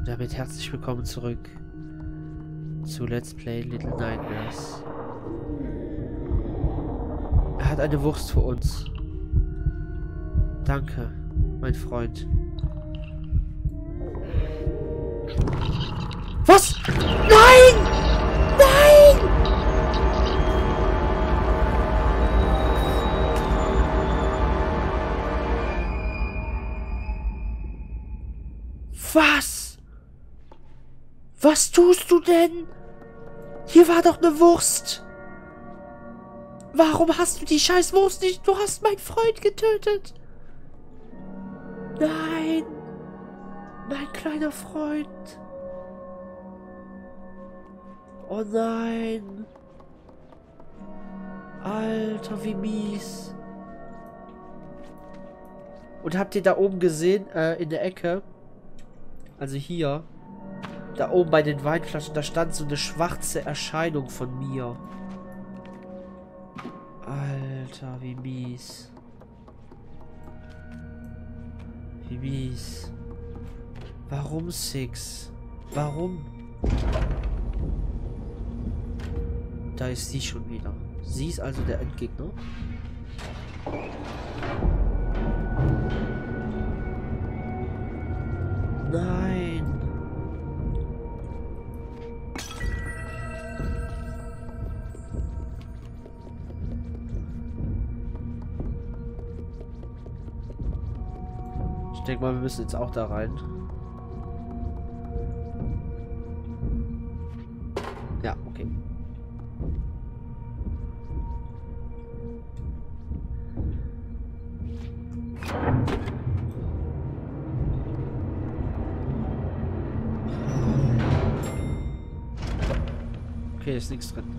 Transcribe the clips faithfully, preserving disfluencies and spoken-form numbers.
damit herzlich willkommen zurück zu Let's Play Little Nightmares. Er hat eine Wurst für uns. Danke, mein Freund. Was? Nein! Nein! Was? Was tust du denn? Hier war doch eine Wurst. Warum hast du die scheiß Wurst nicht? Du hast meinen Freund getötet. Nein. Mein kleiner Freund. Oh nein. Alter, wie mies. Und habt ihr da oben gesehen, äh, in der Ecke? Also hier. Da oben bei den Weinflaschen, da stand so eine schwarze Erscheinung von mir. Alter, wie mies. Wie mies. Warum, Six? Warum? Da ist sie schon wieder. Sie ist also der Endgegner. Nein. Ich denke mal, wir müssen jetzt auch da rein. Ja, okay. Okay, ist nichts drin.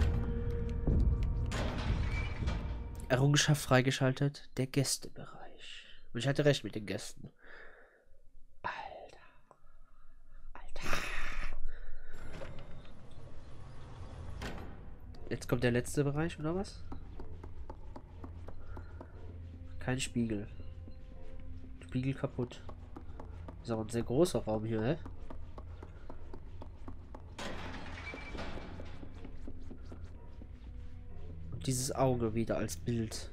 Errungenschaft freigeschaltet. Der Gästebereich. Und ich hatte recht mit den Gästen. Alter. Alter. Jetzt kommt der letzte Bereich, oder was? Kein Spiegel. Spiegel kaputt. Ist auch ein sehr großer Raum hier, ne? Und dieses Auge wieder als Bild.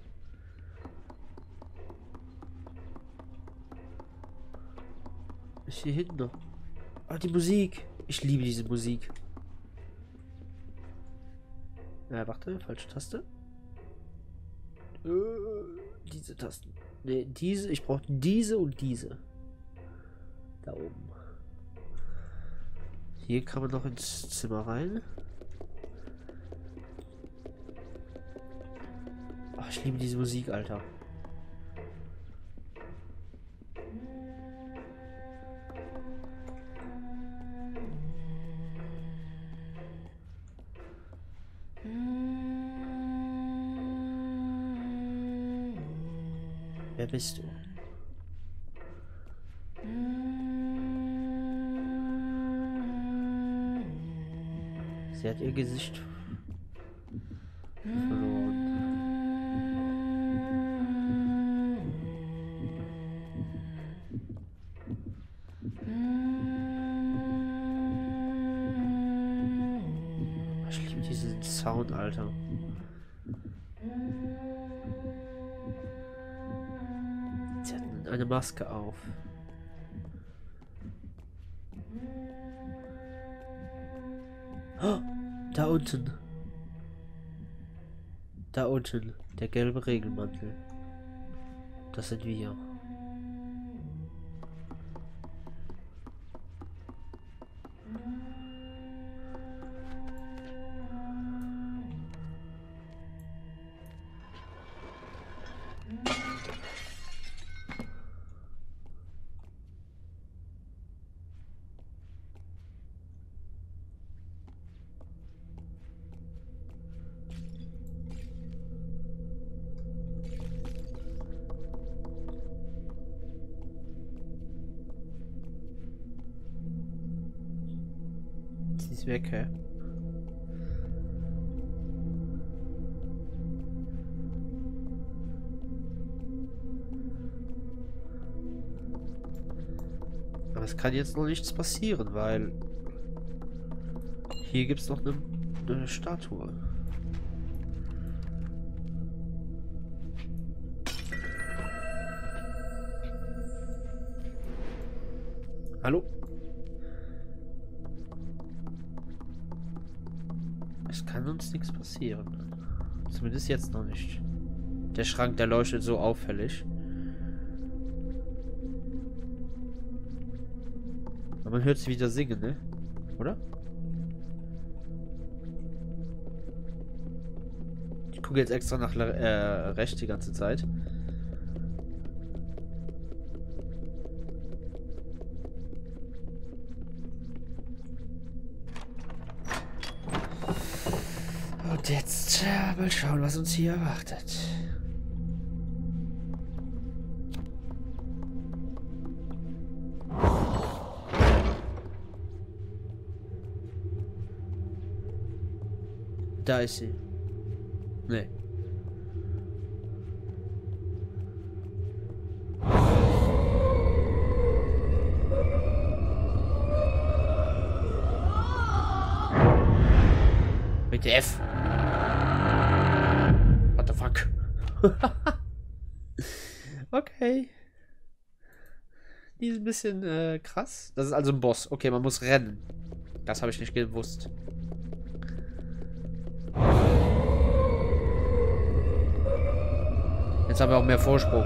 Ist hier hinten noch. Ah, die Musik. Ich liebe diese Musik. Ja, warte, falsche Taste. Äh, diese Tasten. Ne, diese. Ich brauche diese und diese. Da oben. Hier kann man noch ins Zimmer rein. Ach, ich liebe diese Musik, Alter. Wer bist du? Sie hat ihr Gesicht verloren. Ich liebe diesen Sound, Alter. Sie hat eine Maske auf. Oh, da unten. Da unten. Der gelbe Regenmantel. Das sind wir. Sie ist weg, hä? Aber es kann jetzt noch nichts passieren, weil hier gibt es noch eine, eine Statue. Hallo? Es kann uns nichts passieren. Zumindest jetzt noch nicht. Der Schrank, der leuchtet so auffällig. Aber man hört sie wieder singen, ne? Oder? Ich gucke jetzt extra nach äh, rechts die ganze Zeit. Und jetzt äh, mal schauen, was uns hier erwartet. Da ist sie. Nee. Mit F. What the fuck? Okay. Die ist ein bisschen äh, krass. Das ist also ein Boss. Okay, man muss rennen. Das habe ich nicht gewusst. Jetzt haben wir auch mehr Vorsprung.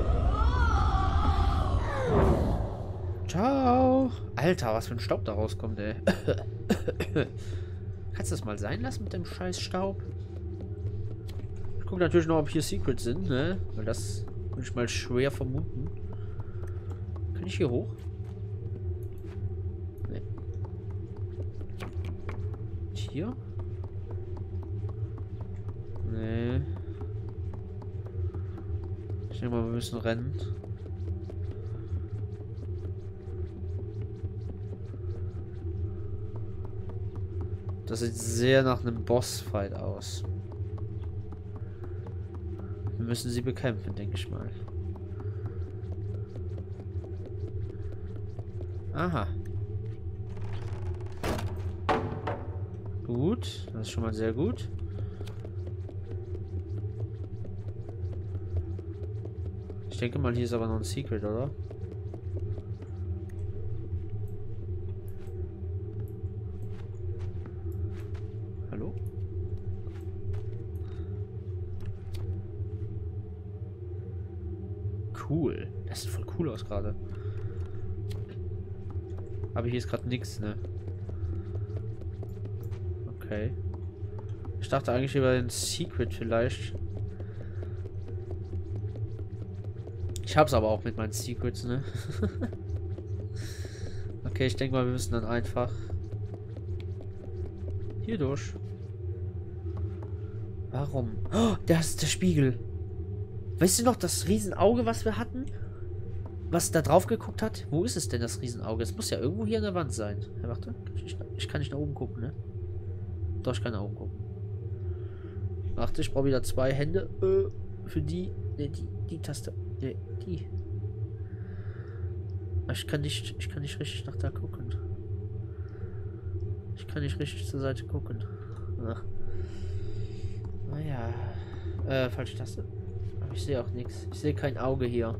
Ciao. Alter, was für ein Staub da rauskommt, ey. Kannst du das mal sein lassen mit dem scheiß Staub? Ich gucke natürlich noch, ob hier Secrets sind, ne? Weil das kann ich mal schwer vermuten. Kann ich hier hoch? Ne. Hier? Ne. Ich denke mal, wir müssen rennen. Das sieht sehr nach einem Bossfight aus. Wir müssen sie bekämpfen, denke ich mal. Aha. Gut, das ist schon mal sehr gut. Ich denke mal, hier ist aber noch ein Secret, oder? Hallo? Cool. Das sieht voll cool aus gerade. Aber hier ist gerade nichts, ne? Okay. Ich dachte eigentlich über den Secret vielleicht. Ich hab's aber auch mit meinen Secrets, ne? Okay, ich denke mal, wir müssen dann einfach hier durch. Warum? Oh, da ist der Spiegel. Weißt du noch, das Riesenauge, was wir hatten? Was da drauf geguckt hat? Wo ist es denn, das Riesenauge? Es muss ja irgendwo hier an der Wand sein. Ja, warte. Ich, ich kann nicht nach oben gucken, ne? Doch, ich kann nach oben gucken. Warte, ich brauche wieder zwei Hände. Äh, für die. Ne, die, die Taste. Ne, die. Ich kann nicht. Ich kann nicht richtig nach da gucken. Ich kann nicht richtig zur Seite gucken. Ach. Naja. Äh, falsche Taste. Aber ich sehe auch nichts. Ich sehe kein Auge hier.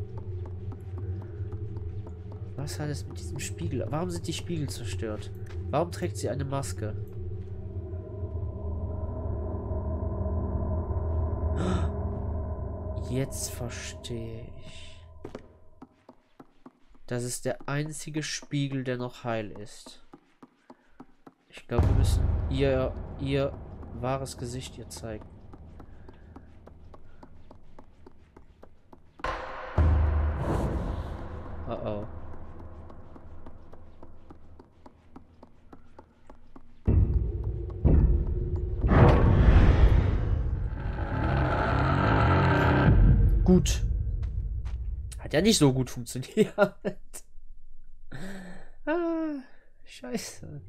Was hat es mit diesem Spiegel? Warum sind die Spiegel zerstört? Warum trägt sie eine Maske? Jetzt verstehe ich. Das ist der einzige Spiegel, der noch heil ist. Ich glaube, wir müssen ihr, ihr wahres Gesicht ihr zeigen. Oh oh. Gut. Hat ja nicht so gut funktioniert. Ah, scheiße.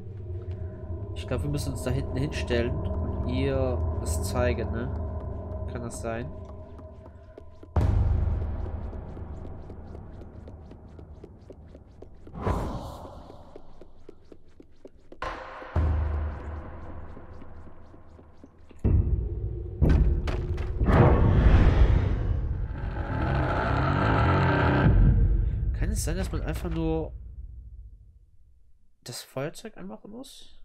Ich glaube, wir müssen uns da hinten hinstellen und ihr das zeigen, ne? Kann das sein? Kann es sein, dass man einfach nur das Feuerzeug anmachen muss?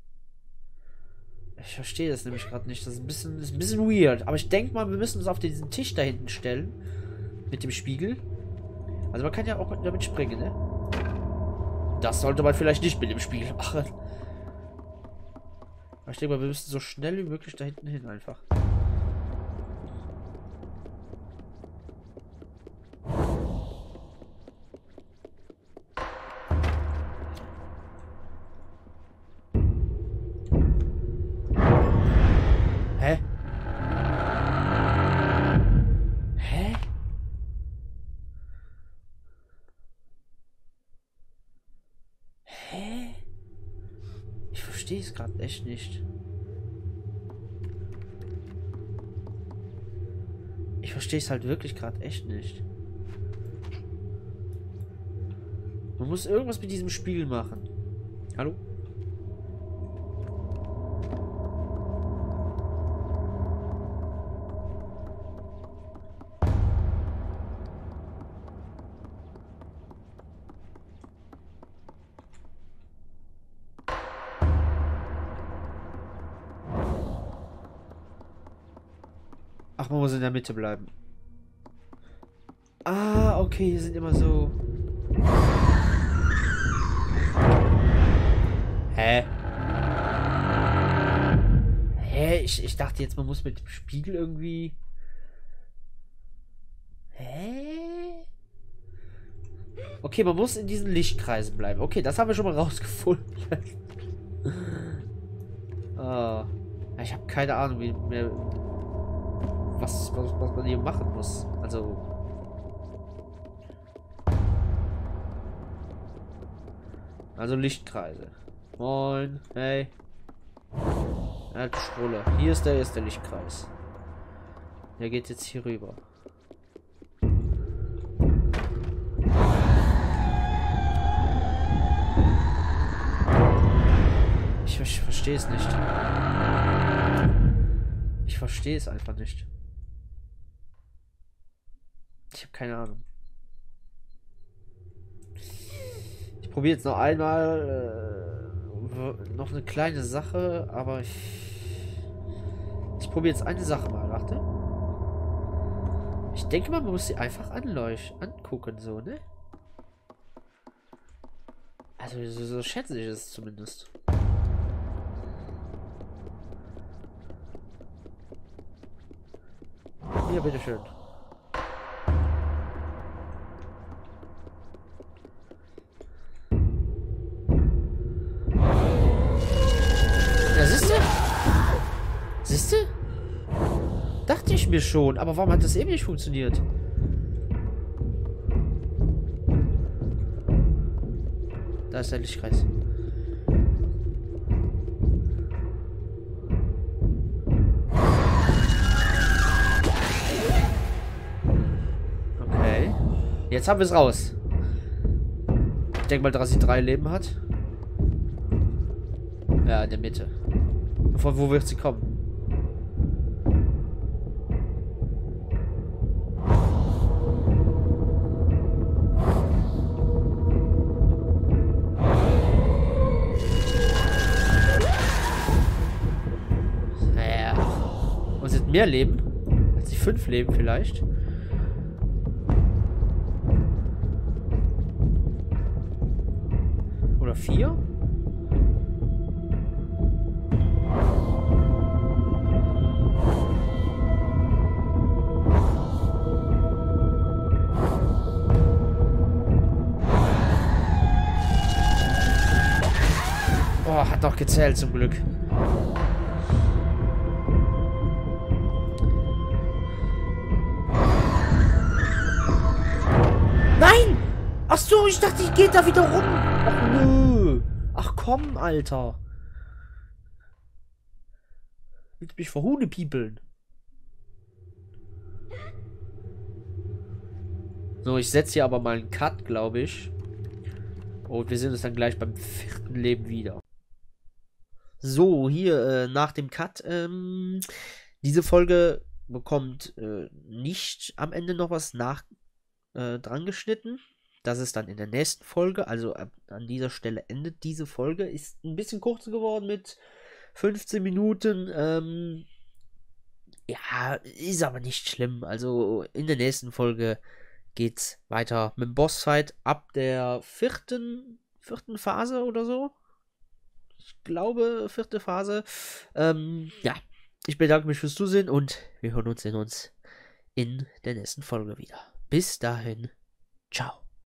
Ich verstehe das nämlich gerade nicht. Das ist ein bisschen, ist ein bisschen weird. Aber ich denke mal, wir müssen uns auf diesen Tisch da hinten stellen. Mit dem Spiegel. Also man kann ja auch damit springen, ne? Das sollte man vielleicht nicht mit dem Spiegel machen. Aber ich denke mal, wir müssen so schnell wie möglich da hinten hin einfach. Hä? Hä? Hä? Ich verstehe es gerade echt nicht. Ich verstehe es halt wirklich gerade echt nicht. Man muss irgendwas mit diesem Spiegel machen. Hallo? Ach, man muss in der Mitte bleiben. Ah, okay, hier sind immer so... Hä? Hä? Ich, ich dachte jetzt, man muss mit dem Spiegel irgendwie... Hä? Okay, man muss in diesen Lichtkreisen bleiben. Okay, das haben wir schon mal rausgefunden. Ah, ich habe keine Ahnung, wie mehr... Was, was, was man hier machen muss. Also. Also Lichtkreise. Moin. Hey. Alte Schrulle. Hier ist der erste Lichtkreis. Der geht jetzt hier rüber. Ich, ich verstehe es nicht. Ich verstehe es einfach nicht. Ich habe keine Ahnung. Ich probiere jetzt noch einmal äh, noch eine kleine Sache, aber ich, ich probiere jetzt eine Sache mal, warte. Ich denke mal, man muss sie einfach anleuchten, angucken, so, ne? Also so, so schätze ich es zumindest. Hier, bitteschön. Ja, siehst du? Siehst du? Dachte ich mir schon, aber warum hat das eben nicht funktioniert? Da ist der Lichtkreis. Okay. Jetzt haben wir es raus. Ich denke mal, dass sie drei Leben hat. Ja, in der Mitte. Von wo wird sie kommen? Naja. Und sie hat mehr Leben? Hat sie fünf Leben vielleicht? Oder vier? Oh, hat doch gezählt zum Glück. Nein! Ach so, ich dachte, ich gehe da wieder rum. Ach nö. Ach komm, Alter. Willst mich vor Huhne piepeln? So, ich setze hier aber mal einen Cut, glaube ich. Und wir sehen uns dann gleich beim vierten Leben wieder. So, hier äh, nach dem Cut. Ähm, diese Folge bekommt äh, nicht am Ende noch was nach äh, dran geschnitten. Das ist dann in der nächsten Folge. Also ab, an dieser Stelle endet diese Folge. Ist ein bisschen kurz geworden mit fünfzehn Minuten. Ähm, ja, ist aber nicht schlimm. Also in der nächsten Folge geht's weiter mit dem Bossfight ab der vierten, vierten Phase oder so. Ich glaube, vierte Phase. Ähm, ja, ich bedanke mich fürs Zusehen und wir hören uns in uns in der nächsten Folge wieder. Bis dahin, ciao.